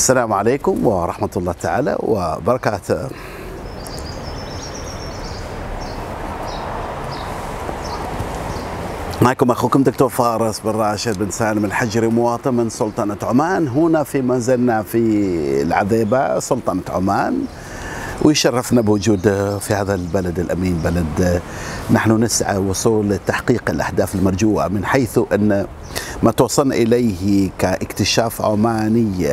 السلام عليكم ورحمة الله تعالى وبركاته. معكم أخوكم دكتور فارس بن راشد بن سالم الحجري، مواطن من سلطنة عمان. هنا في ما زلنا في العذيبة سلطنة عمان، ويشرفنا بوجود في هذا البلد الأمين، بلد نحن نسعى وصول تحقيق الأهداف المرجوة، من حيث أن ما توصلنا إليه كاكتشاف عماني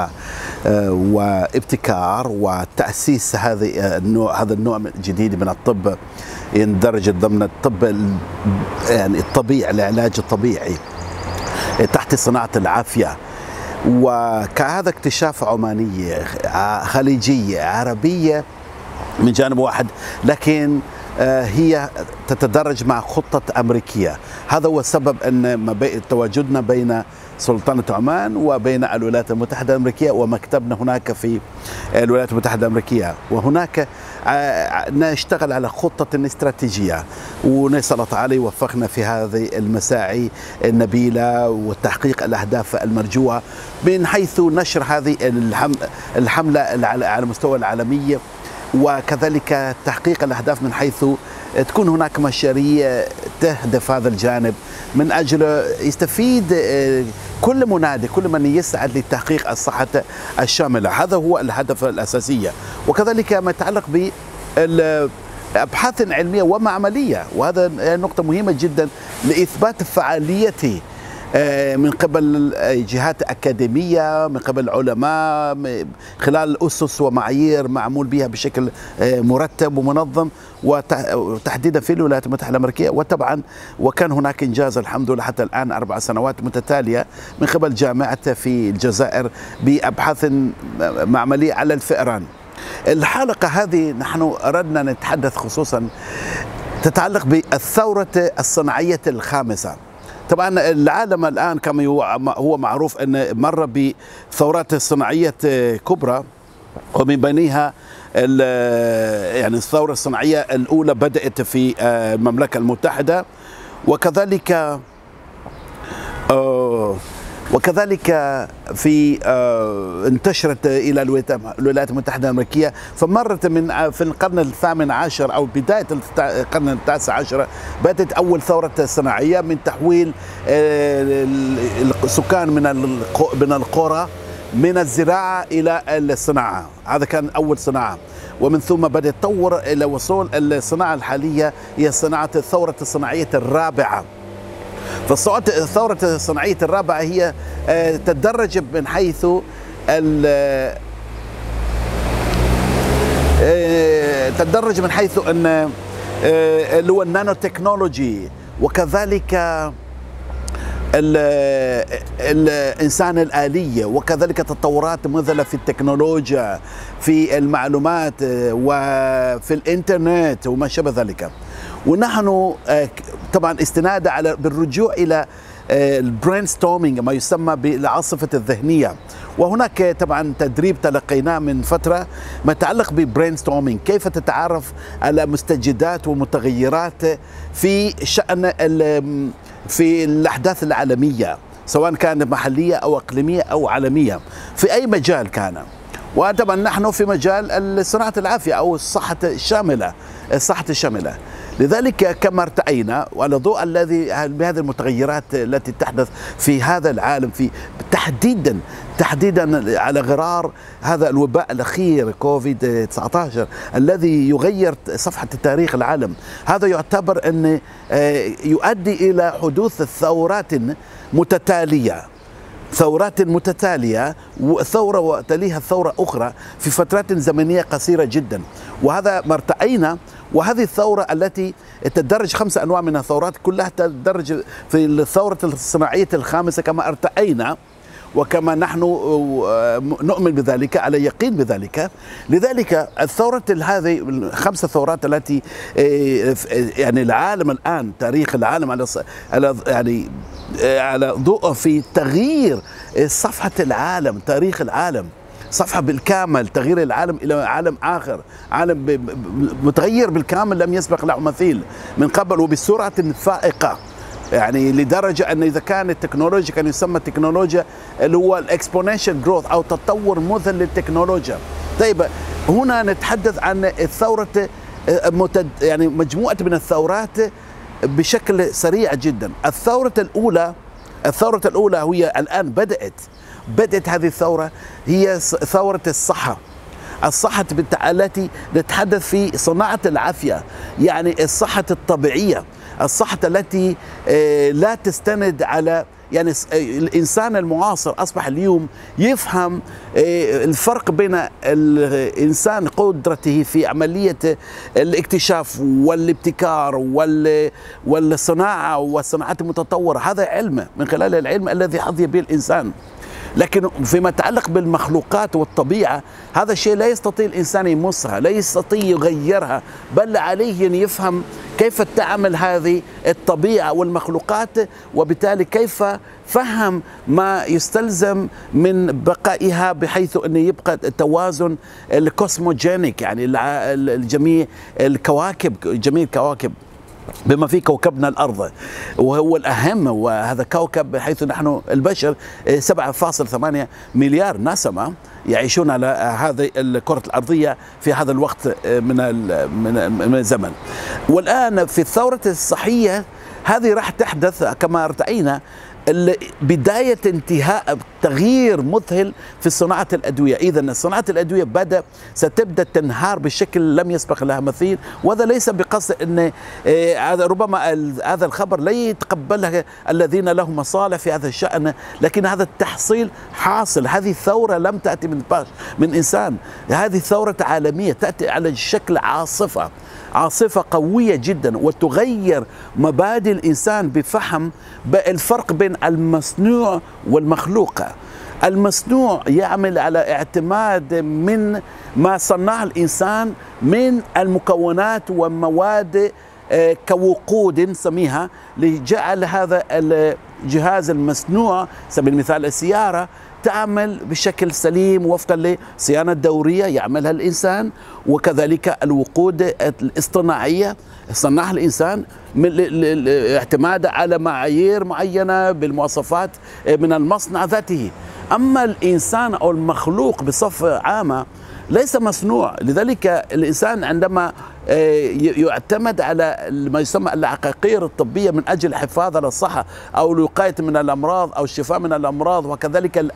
وابتكار وتأسيس هذا النوع الجديد من الطب، يندرج ضمن الطب يعني الطبيعي، العلاج الطبيعي تحت صناعة العافية. وكهذا اكتشاف عمانية خليجية عربية من جانب واحد، لكن هي تتدرج مع خطة أمريكية. هذا هو السبب أن تواجدنا بين سلطنة عمان وبين الولايات المتحدة الأمريكية، ومكتبنا هناك في الولايات المتحدة الأمريكية، وهناك نشتغل على خطة استراتيجية، ونسأل الله تعالى يوفقنا في هذه المساعي النبيلة وتحقيق الأهداف المرجوة، من حيث نشر هذه الحملة على المستوى العالمي، وكذلك تحقيق الأهداف من حيث تكون هناك مشاريع تهدف هذا الجانب، من أجل يستفيد كل منادي، كل من يسعى لتحقيق الصحة الشاملة. هذا هو الهدف الأساسية، وكذلك ما يتعلق بالأبحاث العلمية ومعملية، وهذا نقطة مهمة جدا لإثبات فعاليته من قبل جهات أكاديمية، من قبل علماء، خلال أسس ومعايير معمول بها بشكل مرتب ومنظم، وتحديدا في الولايات المتحدة الأمريكية. وطبعا وكان هناك إنجاز الحمد لله حتى الآن 4 سنوات متتالية من قبل جامعة في الجزائر بأبحاث معملية على الفئران. الحلقة هذه نحن أردنا نتحدث خصوصا تتعلق بالثورة الصناعية الخامسة. طبعا العالم الآن كما هو معروف أن مر بثورات صناعية كبرى، ومن بينها يعني الثورة الصناعية الأولى بدأت في المملكة المتحدة، وكذلك في انتشرت إلى الولايات المتحدة الأمريكية، فمرت في القرن الثامن عشر أو بداية القرن التاسع عشر بدأت أول ثورة صناعية من تحويل السكان من القرى من الزراعة إلى الصناعة. هذا كان أول صناعة، ومن ثم بدأ يتطور إلى وصول الصناعة الحالية هي صناعة الثورة الصناعية الرابعة. فالثورة الصناعية الرابعة هي تتدرج من حيث أن اللي هو النانو تكنولوجي، وكذلك الإنسان الآلية، وكذلك تطورات مذهلة في التكنولوجيا، في المعلومات وفي الإنترنت وما شابه ذلك. ونحن طبعا استناد على بالرجوع إلى البرين ستورمينج، ما يسمى بالعاصفة الذهنية، وهناك طبعا تدريب تلقيناه من فترة ما يتعلق ببرين ستورمينج، كيف تتعرف على مستجدات ومتغيرات في شأن في الأحداث العالمية، سواء كانت محلية أو إقليمية أو عالمية، في أي مجال كان. وطبعا نحن في مجال صناعة العافية أو الصحة الشاملة. لذلك كما ارتأينا وعلى ضوء بهذه المتغيرات التي تحدث في هذا العالم، في تحديدا على غرار هذا الوباء الأخير كوفيد 19 الذي يغير صفحة تاريخ العالم، هذا يعتبر أن يؤدي إلى حدوث ثورات متتالية، وثورة وتليها ثورة أخرى في فترات زمنية قصيرة جدا. وهذا ما ارتأينا، وهذه الثورة التي تدرج 5 أنواع من الثورات كلها تدرج في الثورة الصناعية الخامسة كما ارتأينا، وكما نحن نؤمن بذلك على يقين بذلك. لذلك الثورة هذه ال5 ثورات التي يعني العالم الآن، تاريخ العالم على ضوء في تغيير صفحة العالم، تاريخ العالم، صفحة بالكامل، تغيير العالم إلى عالم آخر، عالم متغير بالكامل لم يسبق له مثيل من قبل، وبسرعة فائقة. يعني لدرجة أن إذا كان التكنولوجيا كان يسمى التكنولوجيا اللي هو الإكسبوننشال جروث أو تطور مذهل للتكنولوجيا. طيب هنا نتحدث عن الثورة، يعني مجموعة من الثورات بشكل سريع جدا. الثورة الأولى هي الآن بدأت هذه الثورة، هي ثورة الصحة التي نتحدث في صناعة العافية، يعني الصحة الطبيعية، الصحة التي لا تستند على، يعني الإنسان المعاصر أصبح اليوم يفهم الفرق بين الإنسان قدرته في عملية الاكتشاف والابتكار والصناعة والصناعات المتطورة. هذا علم، من خلال العلم الذي حظي به الإنسان. لكن فيما يتعلق بالمخلوقات والطبيعة، هذا الشيء لا يستطيع الإنسان يمسها، لا يستطيع يغيرها، بل عليه أن يفهم كيف تعمل هذه الطبيعة والمخلوقات، وبالتالي كيف فهم ما يستلزم من بقائها بحيث أن يبقى التوازن الكوسموجينيك، يعني جميع الكواكب بما في كوكبنا الأرض، وهو الأهم، وهذا كوكب بحيث نحن البشر 7.8 مليار نسمة يعيشون على هذه الكرة الأرضية في هذا الوقت من الزمن. والآن في الثورة الصحية هذه راح تحدث كما ارتأينا بداية انتهاء تغيير مذهل في صناعة الأدوية. إذا صناعة الأدوية ستبدأ تنهار بشكل لم يسبق لها مثيل، وهذا ليس بقصد أن ربما هذا الخبر لا يتقبله الذين لهم مصالح في هذا الشأن، لكن هذا التحصيل حاصل. هذه الثورة لم تأتي من إنسان، هذه ثورة عالمية تأتي على شكل عاصفة قوية جدا، وتغير مبادئ الإنسان بفهم الفرق بين المصنوع والمخلوق. المصنوع يعمل على اعتماد من ما صنعه الإنسان من المكونات والمواد كوقود نسميها، لجعل هذا الجهاز المصنوع، سبيل المثال السيارة، تعمل بشكل سليم وفقا للصيانة الدورية يعملها الإنسان، وكذلك الوقود الاصطناعية صنعها الإنسان اعتمادا على معايير معينة بالمواصفات من المصنع ذاته. أما الإنسان أو المخلوق بصفة عامة ليس مصنوع. لذلك الإنسان عندما يعتمد على ما يسمى العقاقير الطبية من أجل الحفاظ على الصحة أو الوقاية من الأمراض أو الشفاء من الأمراض، وكذلك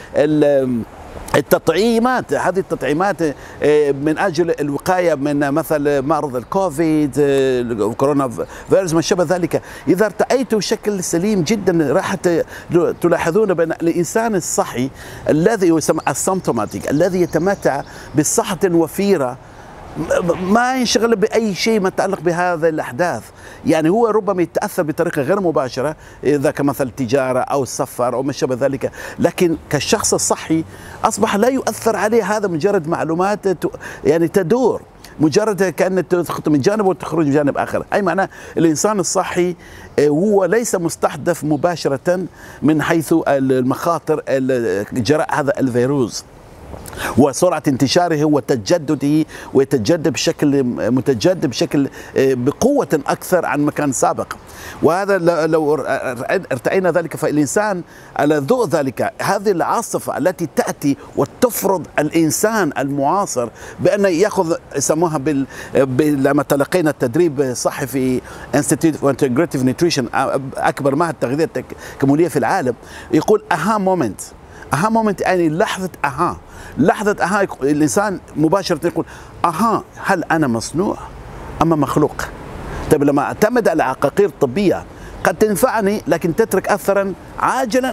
التطعيمات، هذه التطعيمات من أجل الوقاية من مثل مرض الكوفيد، كورونا فيروس، ما شابه ذلك. إذا ارتأيتوا بشكل سليم جدا راح تلاحظون بأن الإنسان الصحي الذي يسمى السيمتوماتيك، الذي يتمتع بصحة وفيرة، ما ينشغل بأي شيء ما يتعلق بهذه الأحداث. يعني هو ربما يتأثر بطريقة غير مباشرة إذا كمثل التجارة أو السفر أو ما شابه ذلك، لكن كالشخص الصحي أصبح لا يؤثر عليه. هذا مجرد معلومات يعني تدور، مجرد كأن تدخل من جانب وتخرج من جانب آخر. أي معنى الإنسان الصحي هو ليس مستهدف مباشرة من حيث المخاطر جراء هذا الفيروس وسرعة انتشاره وتجدده، ويتجدد بشكل متجدد بقوة أكثر عن مكان سابق. وهذا لو ارتأينا ذلك، فالإنسان على ضوء ذلك هذه العاصفة التي تأتي وتفرض الإنسان المعاصر بأن يأخذ، يسموها لما تلقينا التدريب الصحي في Institute for Integrative Nutrition، أكبر معهد تغذية تكاملية في العالم، يقول أها مومنت يعني لحظة أها الإنسان مباشرة يقول أها، هل أنا مصنوع أما مخلوق؟ طيب لما أعتمد على عقاقير طبية قد تنفعني لكن تترك أثرا عاجلا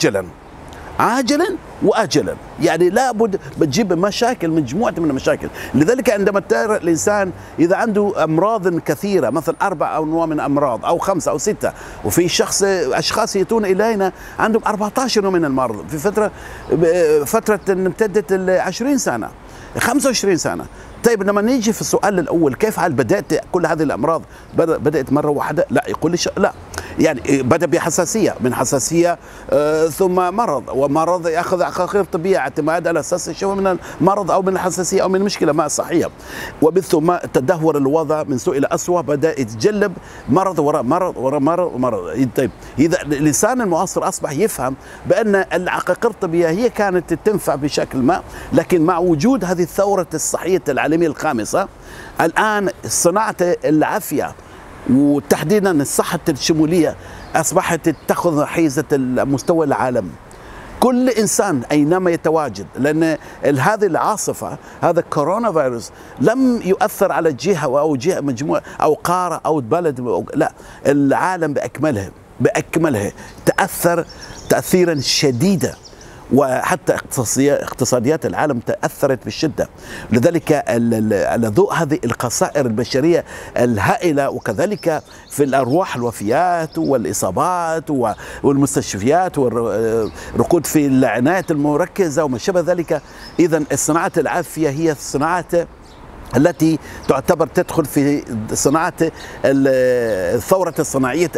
وآجلا، يعني لابد بتجيب مشاكل، مجموعة من المشاكل. لذلك عندما ترى الإنسان إذا عنده أمراض كثيرة، مثلا 4 أنواع من أمراض أو 5 أو 6، وفي أشخاص يأتون إلينا عندهم 14 نوع من المرض في فترة امتدت 20 سنة 25 سنة. طيب لما نيجي في السؤال الأول، كيف هل بدأت كل هذه الأمراض بدأت مرة واحدة؟ لا، يقول لي لا، يعني بدأ بحساسية، من حساسية ثم مرض، ومرض يأخذ عقاقير طبية اعتماد على أساس الشفاء من المرض أو من الحساسية أو من مشكلة ما صحية. ومن ثم تدهور الوضع من سوء إلى أسوأ، بدأ يتجلب مرض وراء مرض وراء مرض ومرض. طيب إذا الإنسان المعاصر أصبح يفهم بأن العقاقير الطبية هي كانت تنفع بشكل ما، لكن مع وجود هذه الثورة الصحية العالمية الخامسة الآن صناعة العافية وتحديدا الصحة الشمولية أصبحت تأخذ حيزة مستوى العالم. كل إنسان أينما يتواجد، لأن هذه العاصفة هذا الكورونا فيروس لم يؤثر على جهة أو جهة مجموعة أو قارة أو بلد، لا، العالم بأكمله تأثر تأثيرا شديدا، وحتى اقتصاديات العالم تأثرت بالشدة. لذلك على ضوء هذه الخسائر البشرية الهائلة، وكذلك في الأرواح الوفيات والإصابات والمستشفيات والركود في العناية المركزة وما شابه ذلك، إذن صناعة العافية هي الصناعة التي تعتبر تدخل في صناعة الثورة الصناعية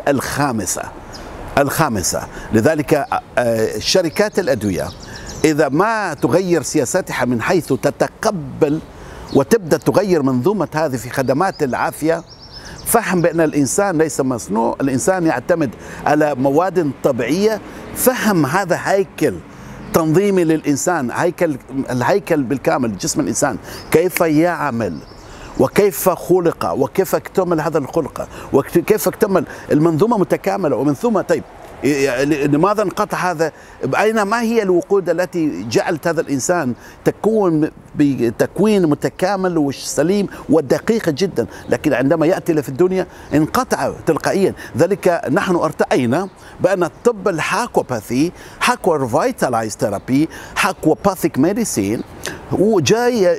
الخامسة. لذلك شركات الأدوية إذا ما تغير سياساتها من حيث تتقبل وتبدأ تغير منظومة هذه في خدمات العافية، فهم بأن الإنسان ليس مصنوع، الإنسان يعتمد على مواد طبيعية، فهم هذا هيكل تنظيمي للإنسان، الهيكل بالكامل جسم الإنسان كيف يعمل وكيف خلق وكيف اكتمل هذا الخلق وكيف اكتمل المنظومة متكاملة. ومن ثم طيب لماذا انقطع هذا؟ ما هي الوقود التي جعلت هذا الإنسان تكون بتكوين متكامل وسليم ودقيق جدا، لكن عندما يأتي في الدنيا انقطع تلقائيا. ذلك نحن ارتأينا بأن الطب الحاكوباثي، حاكو ريفايتالايز ثيرابي، حاكوباثيك ميديسين، وجاي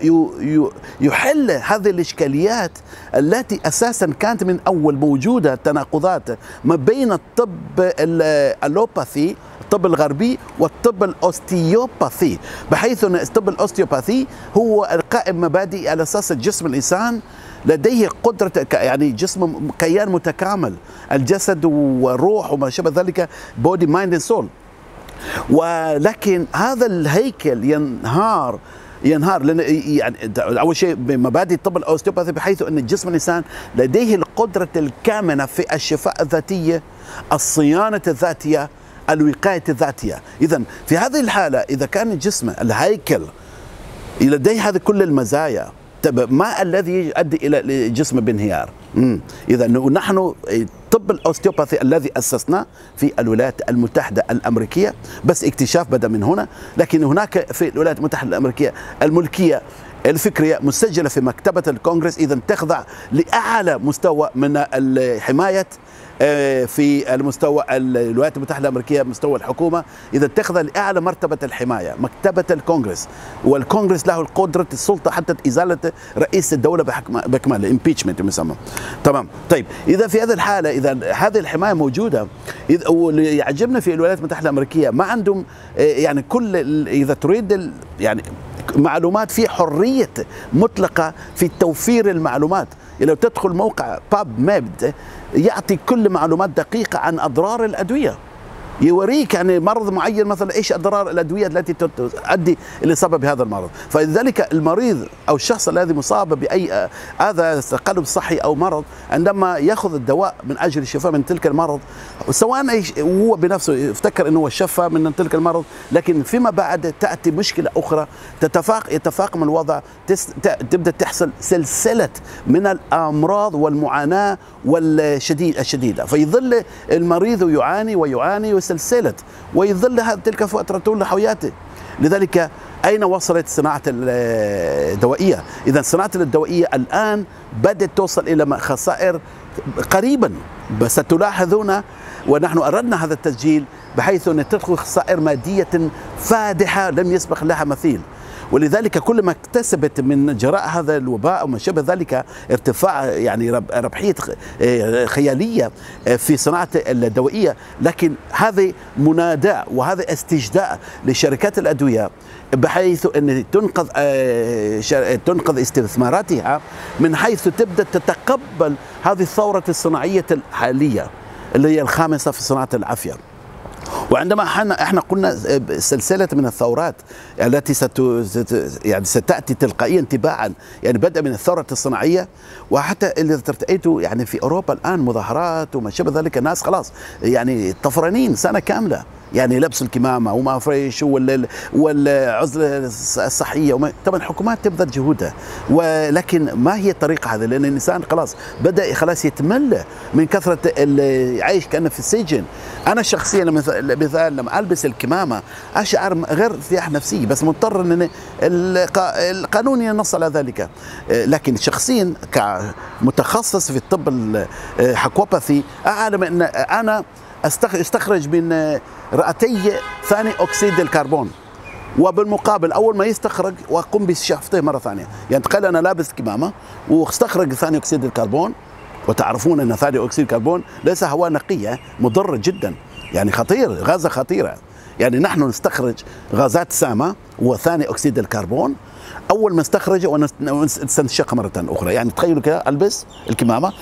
يحل هذه الإشكاليات التي أساسا كانت من أول موجودة، تناقضات ما بين الطب الألوباثي الطب الغربي والطب الأوستيوباثي، بحيث أن الطب الأوستيوباثي هو القائم مبادئ على أساس الجسم الإنسان لديه قدرة، يعني جسم كيان متكامل، الجسد والروح وما شابه ذلك، بودي مايند اند سول. ولكن هذا الهيكل ينهار لأن يعني أول شيء بمبادئ الطب الأوستيوباثي، بحيث أن الجسم الإنسان لديه القدرة الكامنة في الشفاء الذاتية، الصيانة الذاتية، الوقاية الذاتية. إذن في هذه الحالة إذا كان الجسم الهيكل لديه هذه كل المزايا، ما الذي يؤدي إلى الجسم بانهيار؟ إذا نحن طب الأوستيوباثي الذي أسسناه في الولايات المتحدة الأمريكية، بس اكتشاف بدأ من هنا، لكن هناك في الولايات المتحدة الأمريكية الملكية الفكرية مسجلة في مكتبة الكونغرس، إذا تخضع لأعلى مستوى من الحماية في المستوى الولايات المتحدة الأمريكية، مستوى الحكومة، إذا تخضع لأعلى مرتبة الحماية مكتبة الكونغرس، والكونغرس له القدرة السلطة حتى إزالة رئيس الدولة بأكمله، امبيتشمنت يسمى. تمام. طيب إذا في هذه الحالة إذا هذه الحماية موجودة، واللي يعجبنا في الولايات المتحدة الأمريكية ما عندهم يعني كل إذا تريد يعني معلومات، في حرية مطلقة في توفير المعلومات. لو تدخل موقع باب ميد يعطي كل معلومات دقيقة عن أضرار الأدوية، يوريك يعني مرض معين مثلا ايش اضرار الادويه التي تؤدي الاصابه بهذا المرض. فلذلك المريض او الشخص الذي مصاب باي هذا تقلب صحي او مرض، عندما ياخذ الدواء من اجل الشفاء من تلك المرض، سواء هو بنفسه يفتكر انه شفى من تلك المرض، لكن فيما بعد تاتي مشكله اخرى، يتفاقم الوضع، تبدا تحصل سلسله من الامراض والمعاناه الشديده، فيظل المريض يعاني سلسلة، ويظل تلك فترة طول حياته. لذلك أين وصلت صناعة الدوائية؟ إذا صناعة الدوائية الآن بدأت توصل إلى خسائر قريبا، بس ستلاحظون ونحن أردنا هذا التسجيل بحيث أن تدخل خسائر مادية فادحة لم يسبق لها مثيل. ولذلك كل ما اكتسبت من جراء هذا الوباء وما شابه ذلك ارتفاع يعني ربحية خيالية في صناعة الدوائية، لكن هذه مناداة وهذا استجداء لشركات الأدوية بحيث أن تنقذ استثماراتها من حيث تبدأ تتقبل هذه الثورة الصناعية الحالية. اللي هي الخامسة في صناعة العافية. وعندما احنا قلنا سلسله من الثورات التي يعني ستاتي تلقائيا تباعا، يعني بدأ من الثوره الصناعيه، وحتى اللي رأيته يعني في اوروبا الان مظاهرات وما شابه ذلك، الناس خلاص يعني طفرانين سنه كامله، يعني لبس الكمامه وما فريش والعزله الصحيه طبعا الحكومات تبذل جهودها، ولكن ما هي الطريقه هذه؟ لان الانسان خلاص بدا خلاص يتمل من كثره العيش كانه في السجن. انا شخصيا مثال لما البس الكمامه اشعر غير ارتياح نفسي، بس مضطر ان القانون ينص على ذلك. لكن شخصيا كمتخصص في الطب الحكوباثي اعلم ان انا استخرج من رئتي ثاني اكسيد الكربون، وبالمقابل اول ما يستخرج واقوم بشفطه مره ثانيه. يعني تخيل انا لابس كمامه واستخرج ثاني اكسيد الكربون، وتعرفون ان ثاني اكسيد الكربون ليس هواء نقيه، مضر جدا، يعني خطير، غازه خطيره. يعني نحن نستخرج غازات سامه وثاني اكسيد الكربون اول ما نستخرجه ونستنشقه مره اخرى. يعني تخيلوا كده البس الكمامه،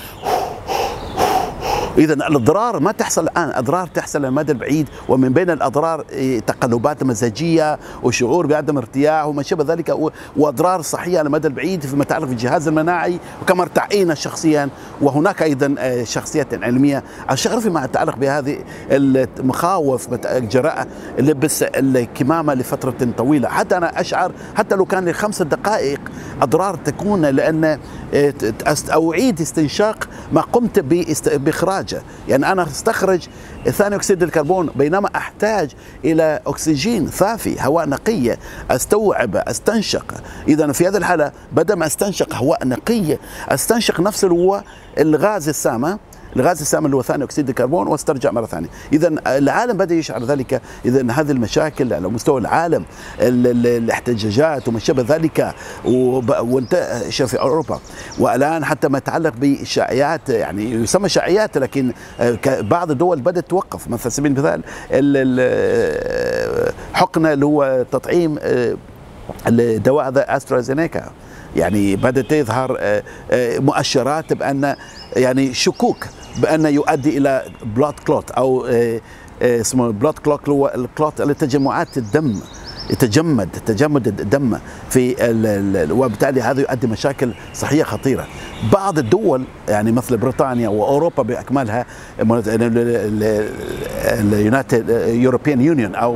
إذا الأضرار ما تحصل الآن، أضرار تحصل على المدى البعيد، ومن بين الأضرار تقلبات مزاجية وشعور بعدم ارتياح وما شابه ذلك، وأضرار صحية على المدى البعيد فيما يتعلق بالجهاز المناعي، وكما ارتعينا شخصيا. وهناك أيضا شخصيات علمية الشغل فيما يتعلق بهذه المخاوف، الجراءة لبس الكمامة لفترة طويلة. حتى أنا أشعر حتى لو كان ل5 دقائق أضرار تكون، لأن أعيد استنشاق ما قمت بإخراجه. يعني أنا استخرج ثاني أكسيد الكربون بينما أحتاج إلى أكسجين صافي، هواء نقي أستوعب أستنشق. إذا في هذه الحالة بدل ما أستنشق هواء نقي أستنشق نفس الغاز السامة، اللي هو ثاني اكسيد الكربون، واسترجع مره ثانيه. اذا العالم بدا يشعر ذلك. اذا هذه المشاكل على مستوى العالم، الاحتجاجات وما شابه ذلك، وانتشر في اوروبا. والان حتى ما يتعلق بالشائعات، يعني يسمى شائعات، لكن بعض الدول بدات توقف. مثلا على سبيل المثال حقنه اللي هو تطعيم الدواء استرازينيكا، يعني بدأت تظهر مؤشرات بأن يعني شكوك بأن يؤدي إلى بلاد كلوت، أو اسمه بلاد كلوت، هو الكلوت لتجمعات الدم، تجمد الدم في وبالتالي هذا يؤدي مشاكل صحية خطيرة. بعض الدول يعني مثل بريطانيا وأوروبا بأكملها، اليونايتد يوروبيان يونيون، أو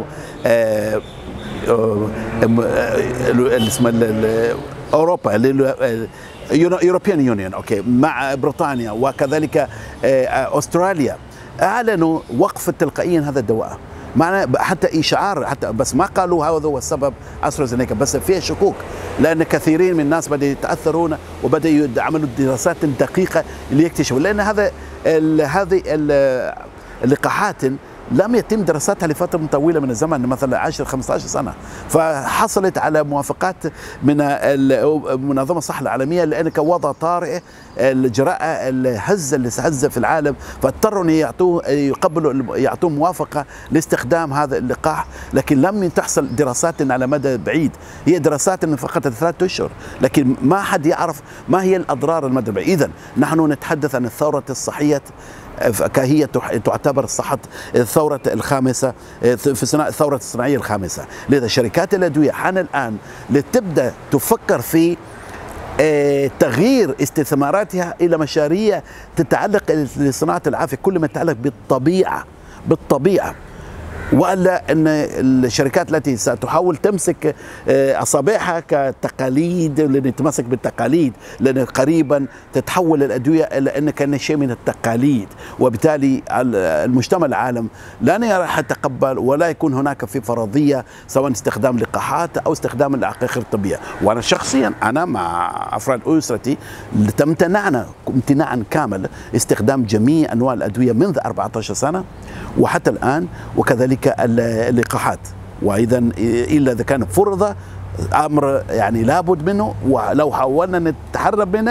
اسمه اوروبا، يوروبيان يونيون، اوكي، مع بريطانيا وكذلك استراليا، اعلنوا وقف تلقائيا هذا الدواء. معنى حتى اشعار، حتى بس ما قالوا هذا هو السبب استرازينيكا، بس فيها شكوك، لان كثيرين من الناس بدأوا يتاثرون وبدأوا يعملوا دراسات دقيقه ليكتشفوا، لان هذه اللقاحات لم يتم دراستها لفترة طويلة من الزمن، مثلا 10-15 سنة، فحصلت على موافقات من منظمة الصحة العالمية، لأن كوضع طارئ الجراءة الهزة اللي هزة في العالم، فاضطروا أن يعطوا موافقة لاستخدام هذا اللقاح. لكن لم تحصل دراسات على مدى بعيد، هي دراسات فقط 3 أشهر، لكن ما حد يعرف ما هي الأضرار المدى البعيد. إذن نحن نتحدث عن الثورة الصحية، كهي تعتبر صحة الثورة الخامسة في الثورة الصناعية الخامسة. لذا شركات الأدوية حان الآن لتبدأ تفكر في تغيير استثماراتها إلى مشاريع تتعلق لصناعة العافية، كل ما يتعلق بالطبيعة، ولا ان الشركات التي ستحاول تمسك اصابعها كتقاليد، لان تمسك بالتقاليد، لان قريبا تتحول الادويه الى ان كان شيء من التقاليد، وبالتالي المجتمع العالم لن يتقبل ولا يكون هناك في فرضيه سواء استخدام لقاحات او استخدام العقاقير الطبيه. وانا شخصيا انا مع افراد اسرتي امتنعنا امتناعا كامل استخدام جميع انواع الادويه منذ 14 سنه وحتى الان، وكذلك اللقاحات. واذا الا اذا كان فرض امر يعني لابد منه، ولو حاولنا نتحرب منه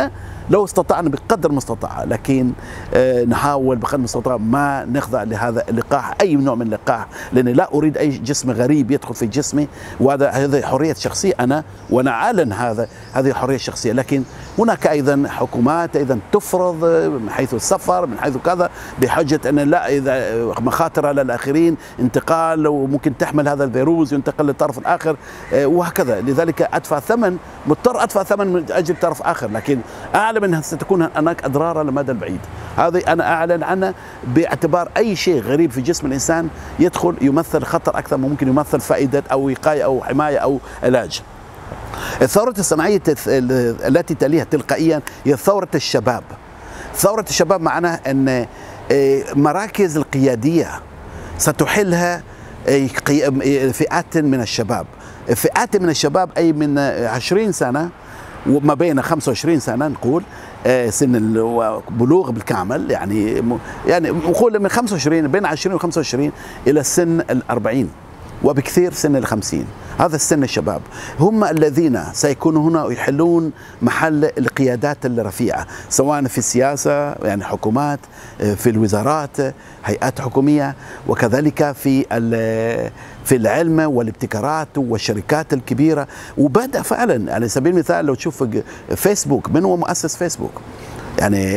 لو استطعنا بقدر المستطاع، لكن نحاول بقدر المستطاع ما نخضع لهذا اللقاح، أي نوع من اللقاح، لأني لا أريد أي جسم غريب يدخل في جسمي، وهذا حرية شخصية وأنا أعلن هذه حرية شخصية. لكن هناك أيضا حكومات أيضا تفرض من حيث السفر، من حيث كذا، بحجة أن لا، إذا مخاطر على الآخرين، انتقال وممكن تحمل هذا الفيروس ينتقل للطرف الآخر وهكذا. لذلك مضطر أدفع ثمن من أجل طرف آخر، لكن أعلم أنها ستكون هناك أضرار على المدى البعيد. هذه أنا أعلن عنها، باعتبار أي شيء غريب في جسم الإنسان يدخل يمثل خطر أكثر، ممكن يمثل فائدة أو وقاية أو حماية أو علاج. الثورة الصناعية التي تليها تلقائيا هي ثورة الشباب. ثورة الشباب معناها أن مراكز القيادية ستحلها فئات من الشباب، فئات من الشباب، أي من 20 سنة وما بين 25 سنة نقول سن البلوغ بالكامل، يعني نقول من 25 بين 20 و 25 إلى سن ال40 وبكثير سن ال50. هذا السن الشباب هم الذين سيكونوا هنا ويحلون محل القيادات الرفيعة، سواء في السياسة يعني حكومات، في الوزارات، هيئات حكومية، وكذلك في العلم والابتكارات والشركات الكبيرة. وبدأ فعلا، على سبيل المثال لو تشوف فيسبوك، من هو مؤسس فيسبوك؟ يعني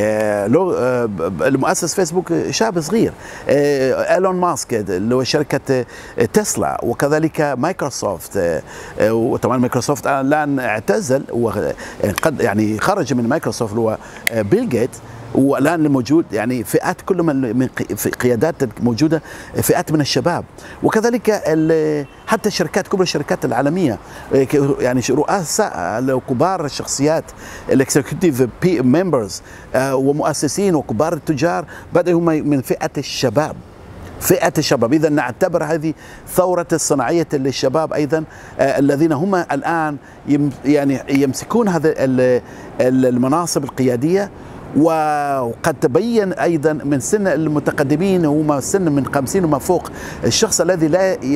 المؤسس فيسبوك شاب صغير، إيلون ماسك اللي هو شركة تسلا، وكذلك مايكروسوفت. وطبعا مايكروسوفت الآن اعتزل وقد يعني خرج من مايكروسوفت اللي هو بيل جيت، والآن الموجود يعني فئات كل من قيادات موجودة، فئات من الشباب. وكذلك حتى الشركات، كبرى الشركات العالمية، يعني رؤساء كبار الشخصيات، الاكزيكتيف ممبرز ومؤسسين وكبار التجار بدأوا هم من فئة الشباب، فئة الشباب. إذا نعتبر هذه ثورة الصناعية للشباب أيضا، الذين هم الآن يعني يمسكون هذه المناصب القيادية. وقد تبين أيضا من سن المتقدمين، هم سن من 50 وما فوق، الشخص الذي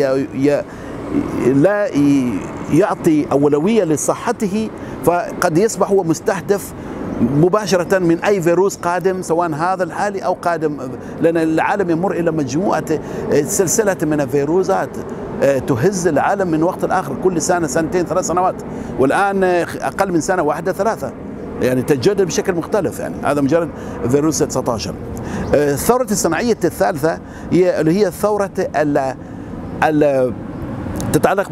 لا يعطي أولوية لصحته فقد يصبح هو مستهدف مباشرة من أي فيروس قادم، سواء هذا الحالي أو قادم، لأن العالم يمر إلى مجموعة سلسلة من الفيروسات تهز العالم من وقت لآخر، كل سنة سنتين 3 سنوات، والآن أقل من سنة واحدة 3 يعني تتجدد بشكل مختلف. يعني هذا مجرد فيروس 19. الثورة الصناعية الثالثة هي الثورة تتعلق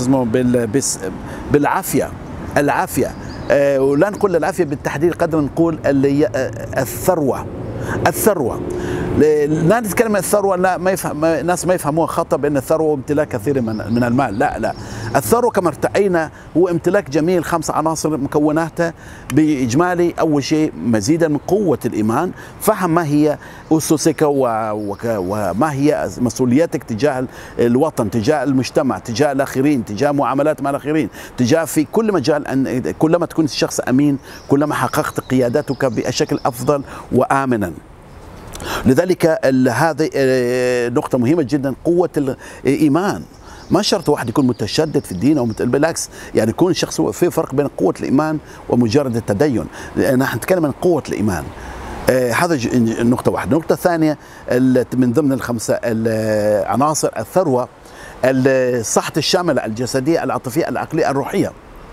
بالعافية. العافية، ولا نقول العافية بالتحديد قدر نقول اللي هي الثروة. لا نتكلم عن الثروة، لا ما يفهم الناس ما يفهموها خطأ بأن الثروة امتلاك كثير من المال. لا، الثروة كما ارتأينا هو امتلاك جميل 5 عناصر مكوناتها بإجمالي. أول شيء مزيدا من قوة الإيمان، فهم ما هي أسسك وما هي مسؤولياتك تجاه الوطن، تجاه المجتمع، تجاه الآخرين، تجاه معاملات مع الآخرين، تجاه في كل مجال. أن كلما تكون الشخص أمين كلما حققت قيادتك بشكل أفضل وآمنا. لذلك هذه نقطة مهمة جدا، قوة الإيمان. ما شرط واحد يكون متشدد في الدين أو بالعكس، يعني يكون الشخص في فرق بين قوة الإيمان ومجرد التدين. نحن نتكلم عن قوة الإيمان. هذا النقطة واحدة. النقطة الثانية من ضمن ال5 عناصر الثروة، الصحة الشاملة الجسدية العاطفية العقلية الروحية.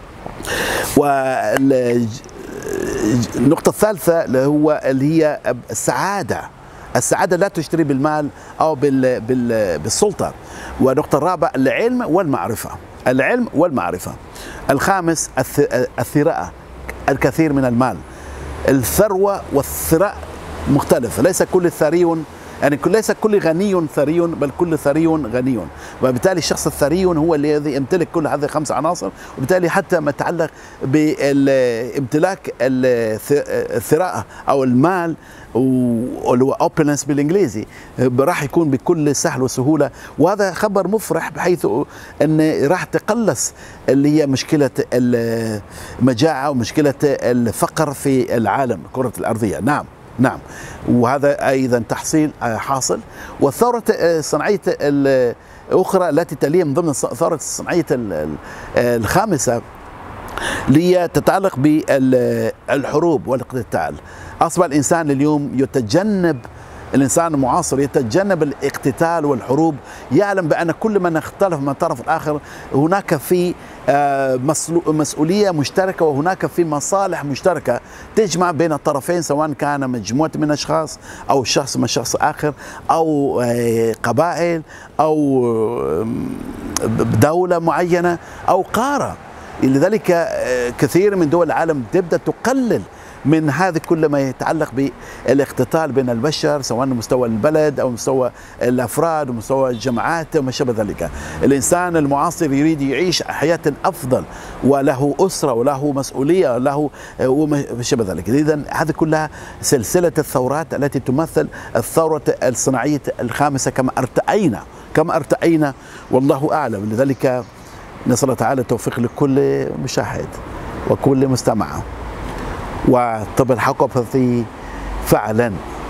والنقطة الثالثة اللي هي السعادة. السعادة لا تشتري بالمال أو بالسلطة. والنقطة الرابعة العلم والمعرفة. العلم والمعرفة. الخامس الثراء، الكثير من المال. الثروة والثراء مختلف، ليس كل ثري، يعني ليس كل غني ثري، بل كل ثري غني. وبالتالي الشخص الثري هو الذي يمتلك كل هذه 5 عناصر. وبالتالي حتى ما يتعلق بامتلاك الثراء او المال اللي هو اوبنس بالانجليزي راح يكون بكل سهل وسهوله. وهذا خبر مفرح، بحيث ان راح تقلص اللي هي مشكله المجاعه ومشكله الفقر في العالم الكره الارضيه. نعم، وهذا أيضا تحصيل حاصل. والثورة الصناعية الأخرى التي تليها من ضمن الثورة الصناعية الخامسة تتعلق بالحروب والاقتتال. أصبح الإنسان اليوم الإنسان المعاصر يتجنب الاقتتال والحروب، يعلم بأن كل من اختلف من الطرف الآخر هناك في مسؤولية مشتركة، وهناك في مصالح مشتركة تجمع بين الطرفين، سواء كان مجموعة من الأشخاص أو شخص من شخص آخر أو قبائل أو دولة معينة أو قارة. لذلك كثير من دول العالم تبدأ تقلل من هذا كل ما يتعلق بالاقتتال بين البشر، سواء مستوى البلد أو مستوى الأفراد ومستوى الجماعات وما شابه ذلك. الإنسان المعاصر يريد يعيش حياة أفضل، وله أسرة وله مسؤولية وله وما شابه ذلك. إذن هذه كلها سلسلة الثورات التي تمثل الثورة الصناعية الخامسة كما ارتأينا والله أعلم. لذلك نسأل الله تعالى التوفيق لكل مشاهد وكل مستمع. والطب الحقوقي فعلا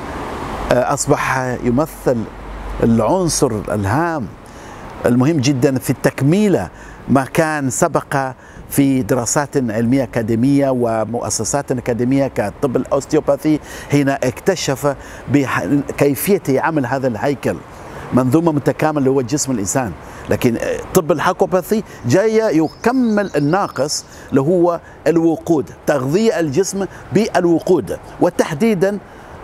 أصبح يمثل العنصر الهام المهم جدا في التكميل ما كان سبق في دراسات علمية أكاديمية ومؤسسات أكاديمية كالطب الأوستيوباثي، حين اكتشف بكيفية عمل هذا الهيكل، منظومة متكاملة اللي هو جسم الإنسان. لكن طب الحقوقي جاي يكمل الناقص اللي هو الوقود، تغذية الجسم بالوقود، وتحديدا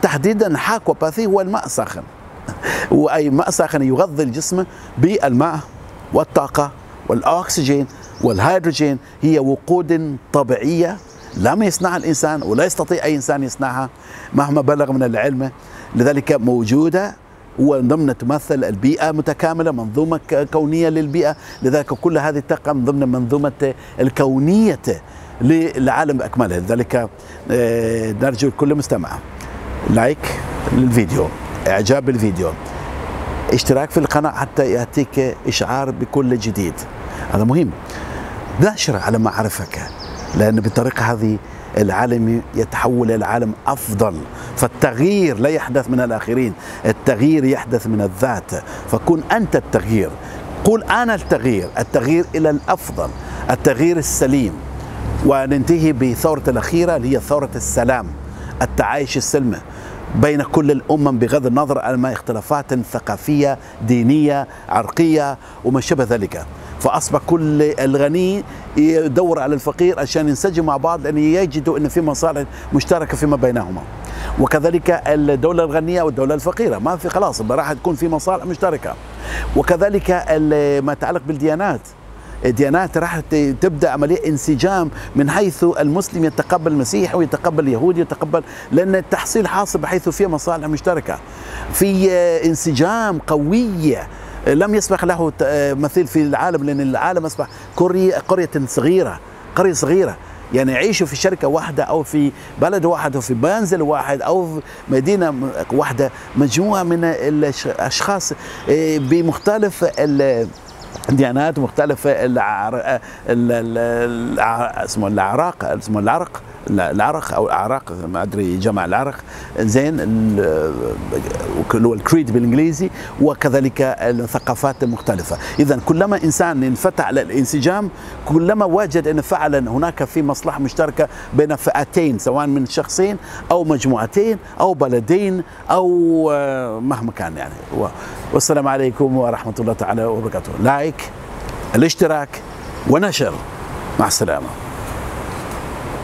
حقوقي هو الماء الساخن، وأي ماء ساخن يغذي الجسم بالماء والطاقة والأكسجين والهيدروجين. هي وقود طبيعية لم يصنعها الإنسان ولا يستطيع أي إنسان يصنعها مهما بلغ من العلم. لذلك موجودة وضمن تمثل البيئة متكاملة، منظومة كونية للبيئة. لذلك كل هذه تقع من ضمن منظومة الكونية للعالم بأكمله. لذلك نرجو كل مستمع لايك للفيديو، إعجاب بالفيديو، اشتراك في القناة حتى يأتيك إشعار بكل جديد. هذا مهم، نشر على معرفك، لأن بالطريقة هذه العالم يتحول إلى عالم أفضل. فالتغيير لا يحدث من الآخرين، التغيير يحدث من الذات. فكن أنت التغيير، قل أنا التغيير إلى الأفضل، التغيير السليم. وننتهي بثورة الأخيرة اللي هي ثورة السلام، التعايش السلمي بين كل الأمم بغض النظر عن اختلافات ثقافية دينية عرقية وما شابه ذلك. فأصبح كل الغني يدور على الفقير عشان ينسجموا مع بعض، لأن يجدوا أن في مصالح مشتركة فيما بينهما. وكذلك الدولة الغنية والدولة الفقيرة ما في، خلاص راح تكون في مصالح مشتركة. وكذلك ما يتعلق بالديانات، الديانات راح تبدأ عملية انسجام، من حيث المسلم يتقبل المسيح ويتقبل اليهودي يتقبل، لأن التحصيل حاصل بحيث فيه مصالح مشتركة، في انسجام قوي لم يسبق له مثيل في العالم. لأن العالم أصبح قرية صغيرة، يعني يعيشوا في شركة واحدة أو في بلد واحد أو في منزل واحد أو في مدينة واحدة، مجموعة من الأشخاص بمختلف الديانات ومختلف العرق او الاعراق، ما ادري جمع العرق، زين، الكريد بالانجليزي، وكذلك الثقافات المختلفه. اذا كلما انسان انفتح على الانسجام، كلما وجد ان فعلا هناك في مصلحه مشتركه بين فئتين، سواء من شخصين او مجموعتين او بلدين او مهما كان يعني. والسلام عليكم ورحمه الله تعالى وبركاته. لايك، الاشتراك ونشر. مع السلامه.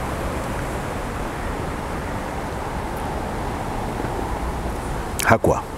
حكوى.